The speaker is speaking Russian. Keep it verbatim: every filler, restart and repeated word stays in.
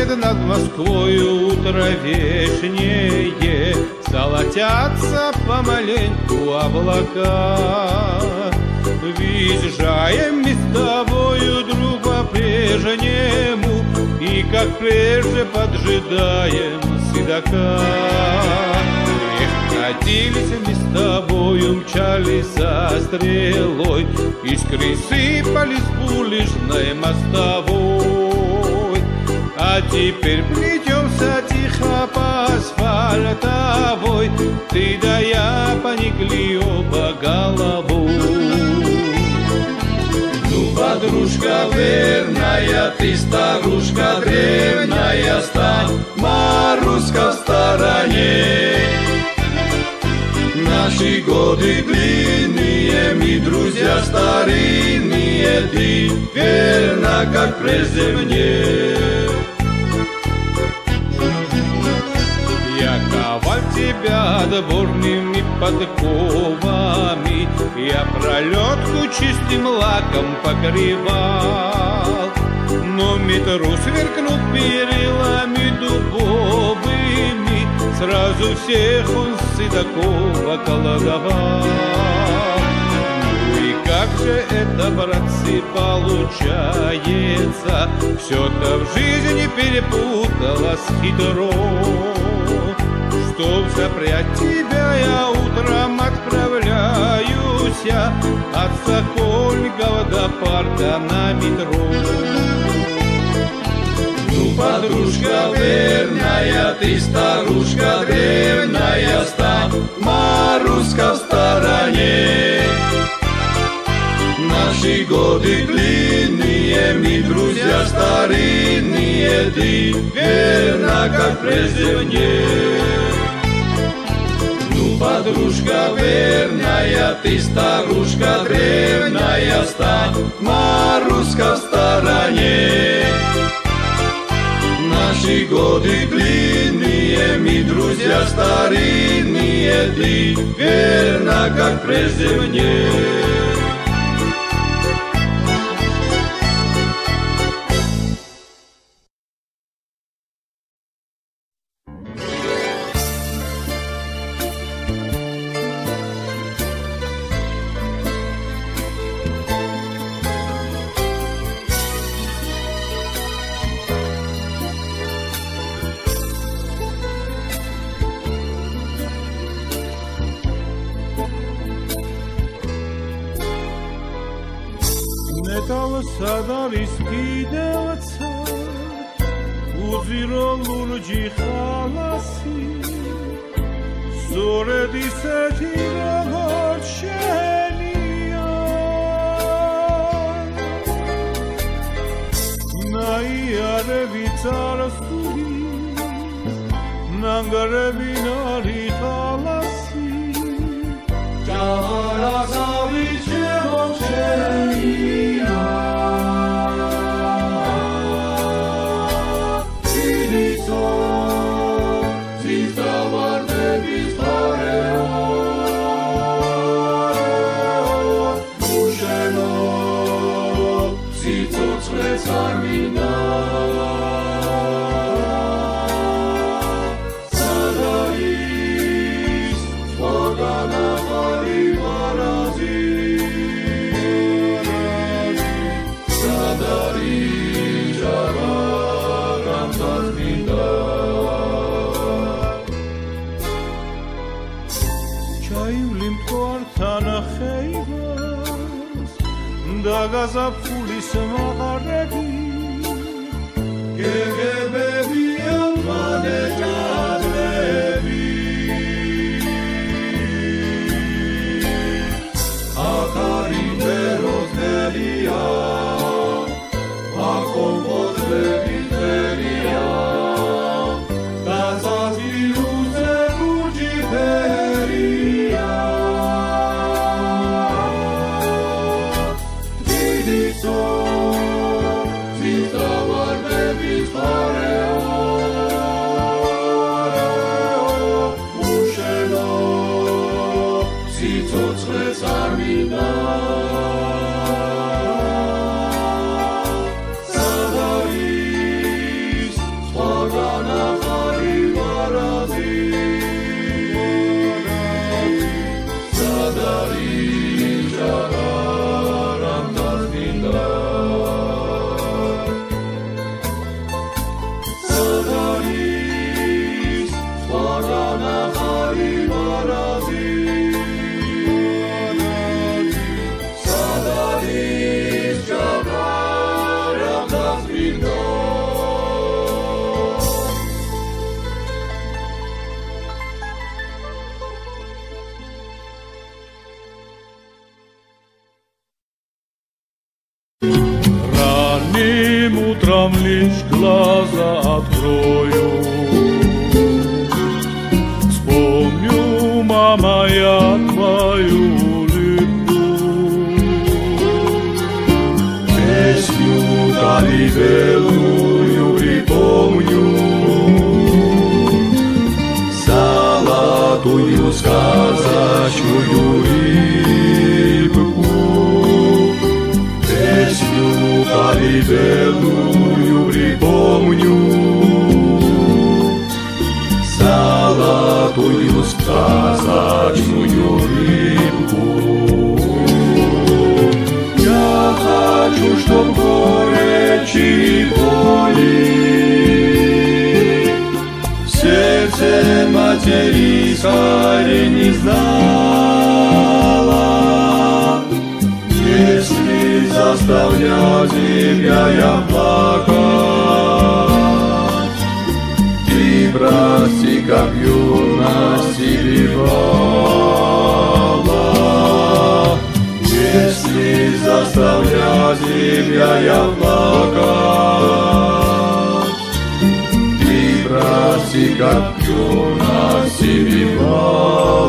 Падает над Москвою утро вешнее, золотятся помаленьку облака. Въезжаем мы с тобою, друг, по-прежнему, и как прежде поджидаем седока. Эх, катились мы с тобою, мчались за стрелой, искры сыпались в уличной мостовой. А теперь плетемся тихо по асфальтовой, ты да я поникли оба головой. Ну, подружка верная, ты старушка древняя, стань, Маруська, в стороне. Наши годы длинные, мы друзья старинные, ты верна, как прежде мне. Я ковал тебя отборными подковами, я пролетку чистым лаком покрывал, но метру сверкнул перилами дубовыми, сразу всех он седоков околдовал. Ну и как же это, братцы, получается, все-то в жизни перепуталось хитро. Чтоб запрять тебя, я утром отправляюсь от Сокольникова до парка на метро. Ну, подружка верная, ты старушка древняя, стань, Маруська, в стороне. Наши годы длинные, мы друзья старинные, ты верна, как прежде мне. Ну, подружка верная, ты старушка древняя, стань, Маруська, в стороне. Наши годы длинные, мы друзья старинные, ты верна, как прежде мне. Sadaliskidevca uziro lurgi khalasi soredi setira gorchenia naiare vitarasuri nangare vinari khalasi javarazavi chemochenia. Gazapfulis mağarebi Gegebebi amane cadrebi Akarin veroznelia Akom podlebi telia Gazati uze rugi peria So вам лишь глаза открою. Вспомню, мама, я твою улыбку, песню колыбельную припомню, золотую сказочную рыбку, песню колыбельную припомню, золотую сказочную рыбку. Я хочу, чтоб горечи и боли сердце материнское не знала, если заставлять тебя я плакать. Ты прости, как в юности бывало, если заставлять тебя я плакать. Прости, как в юности бывало.